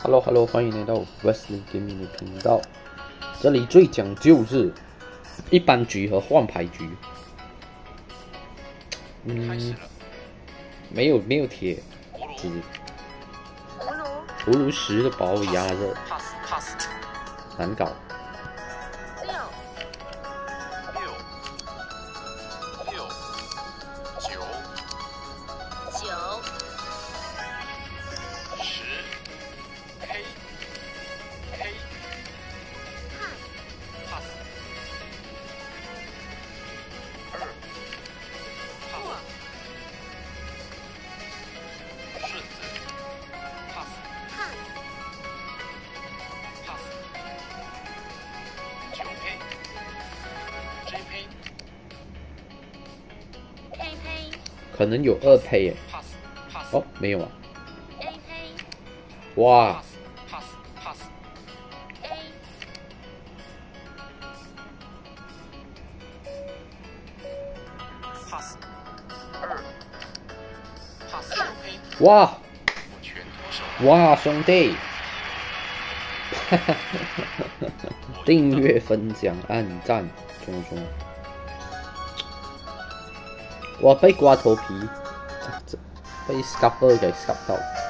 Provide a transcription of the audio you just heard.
Hello，欢迎来到 Wesley Gaming 的频道。这里最讲究是一般局和换牌局。没有铁，只葫芦10的把我压着，难搞。可能有2胚耶，哦，没有啊，哇，哇，兄弟，订阅、分享、按赞，中。我被刮头皮，被 scalper 给 scalp 到。